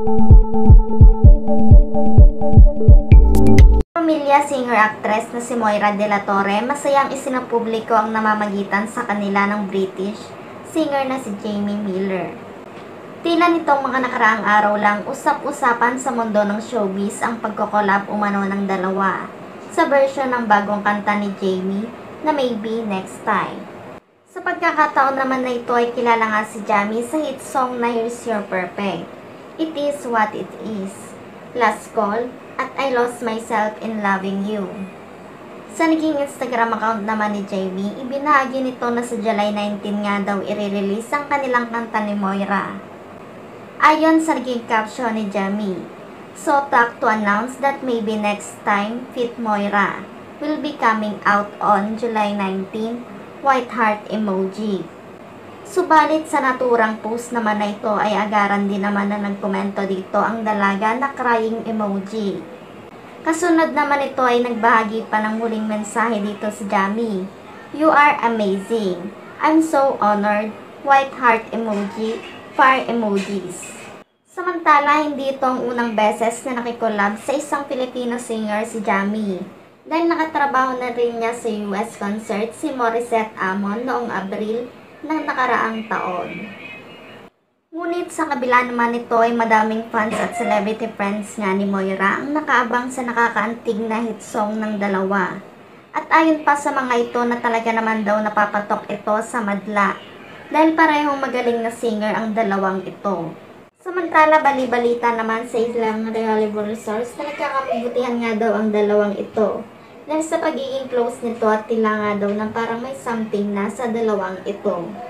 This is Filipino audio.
Pamilya singer-actress na si Moira De La Torre, masayang isinapubliko ang namamagitan sa kanila ng British singer na si Jamie Miller. Tila nitong mga nakaraang araw lang usap-usapan sa mundo ng showbiz ang pagkokolab umano ng dalawa sa version ng bagong kanta ni Jamie na Maybe Next Time. Sa pagkakataon naman na ito ay kilala nga si Jamie sa hit song na Here's Your Perfect, It Is What It Is, Last Call, at I Lost Myself in Loving You. Sa naging Instagram account naman ni Jamie, ibinahagi nito na sa July 19 nga daw i-release ang kanilang kanta ni Moira. Ayon sa naging caption ni Jamie, "So talk to announce that Maybe Next Time feat Moira will be coming out on July 19, white heart emoji." Subalit sa naturang post naman na ito ay agaran din naman na nagkomento dito ang dalaga na crying emoji. Kasunod naman ito ay nagbahagi pa ng huling mensahe dito si Jamie. "You are amazing. I'm so honored." White heart emoji, fire emojis. Samantala, hindi ito ang unang beses na nakikolab sa isang Filipino singer si Jamie. Dahil nakatrabaho na rin niya sa US concert si Morissette Amon noong Abril ng nakaraang taon. Ngunit sa kabila naman nito ay madaming fans at celebrity friends nga ni Moira ang nakaabang sa nakakaantig na hit song ng dalawa. At ayon pa sa mga ito na talaga naman daw napapatok ito sa madla dahil parehong magaling na singer ang dalawang ito. Samantala, bali-balita naman sa ilang reliable source na nagkakabutihan nga daw ang dalawang ito dahil sa pagiging close nito at tila nga daw na parang may something na sa dalawang ito.